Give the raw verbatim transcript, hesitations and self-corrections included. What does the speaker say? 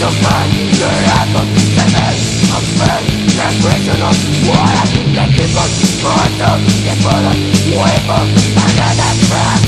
of man, the anthem, the man of man, the creation of war, the people, mortal, the fallen, weapon, and the